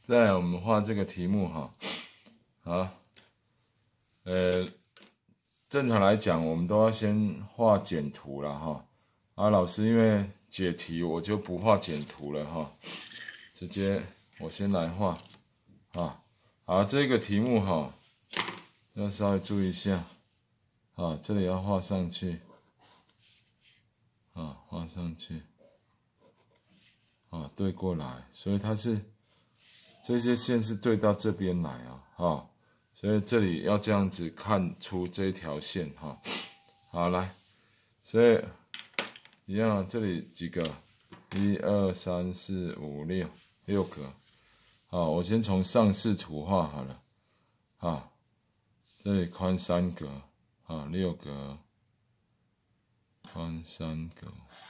再来我们画这个题目哈，好，正常来讲我们都要先画简图了哈。老师因为解题我就不画简图了哈，直接我先来画啊。好，这个题目哈要稍微注意一下啊，这里要画上去啊，画上去啊，对过来，所以它是这些线是对到这边来啊，所以这里要这样子看出这一条线哈。好，来，所以一样，这里几个？1、2、3、4、5、6格。好，我先从上视图画好了。啊，这里宽3格，啊，6格，宽3格。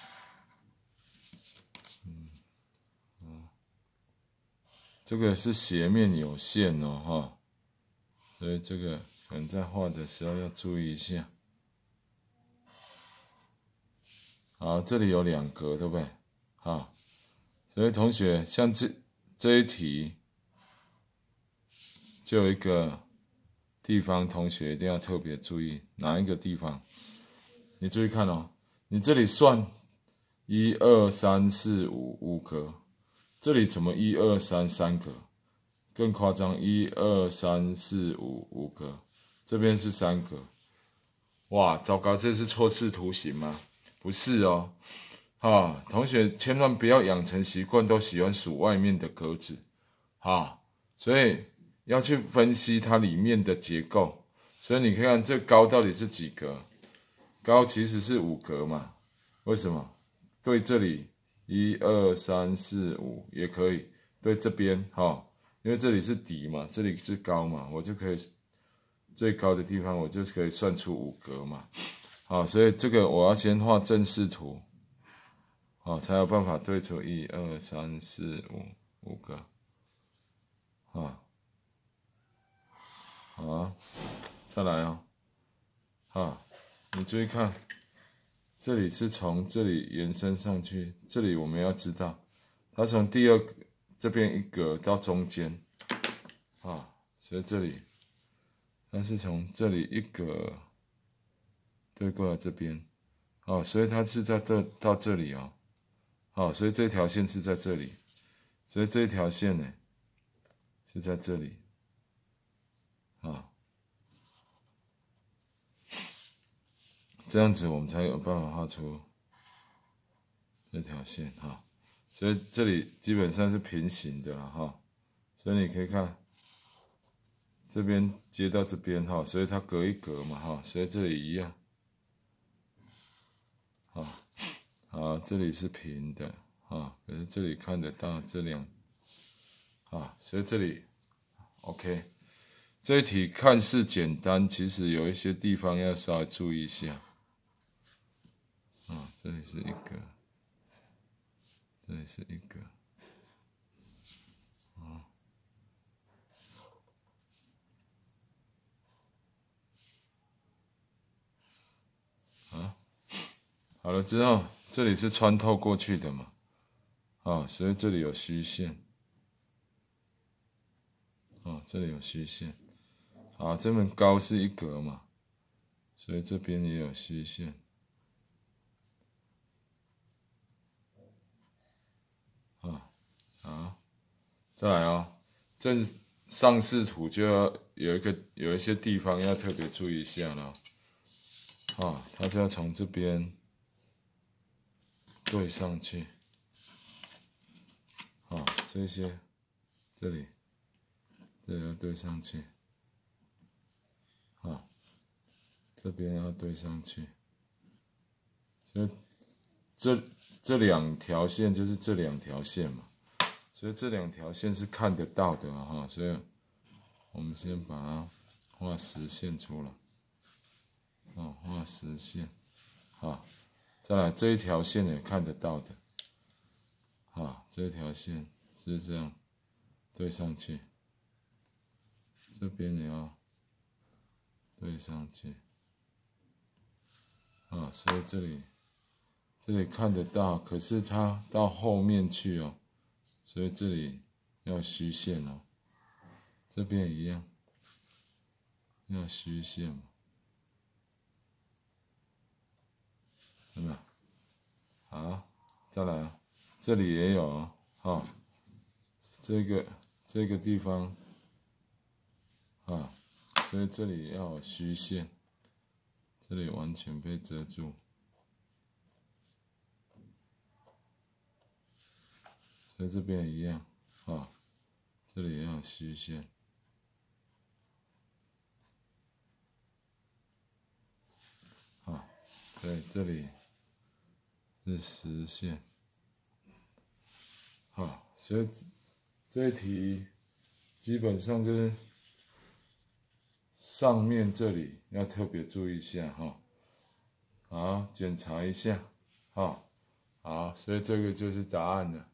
这个是斜面有限哦，哈，所以这个可能在画的时候要注意一下。好，这里有2格，对不对？好，所以同学像这一题，就有一个地方，同学一定要特别注意，哪一个地方？你注意看哦，你这里算1、2、3、4、5格，这里怎么1、2、3、3格？更夸张，1、2、3、4、5格，这边是3格。哇，糟糕，这是错视图形吗？不是哦。同学千万不要养成习惯，都喜欢数外面的格子。所以要去分析它里面的结构。所以你看看这高到底是几格？高其实是5格嘛？为什么？对这里1、2、3、4、5也可以。对这边因为这里是底嘛，这里是高嘛，我就可以最高的地方我就可以算出5格嘛。所以这个我要先画正视图，才有办法对出1、2、3、4、5个。好，再来哦。你注意看，这里是从这里延伸上去，这里我们要知道，它从第2格这边1格到中间，所以这里它是从这里1格对过来这边，所以它是在到这里所以这条线是在这里，所以这条线呢是在这里，这样子我们才有办法画出这条线所以这里基本上是平行的了所以你可以看这边接到这边所以它隔1格嘛所以这里一样好，这里是平的可是这里看得到这两所以这里 OK。这一题看似简单，其实有一些地方要稍微注意一下这里是1格，这里是1格好了之后，这里是穿透过去的嘛所以这里有虚线这里有虚线这边高是1格嘛，所以这边也有虚线再来正上视图就要有一些地方要特别注意一下了它就要从这边对上去这些这里要对上去这边要对上去，所以这2条线就是这2条线嘛，所以这2条线是看得到的所以我们先把它画实线出来画实线再来这一条线也看得到的这一条线是这样对上去，这边也要对上去所以这里看得到，可是它到后面去所以这里要虚线哦，这边一样，要虚线嘛，有没有？好，再来啊，这里也有哦，好，这个地方啊，所以这里要有虚线，这里完全被遮住，所以这边也一样啊，这里也要有虚线。啊，对，这里是实线。好，所以这一题基本上就是上面这里要特别注意一下哈。好，检查一下，好，所以这个就是答案了。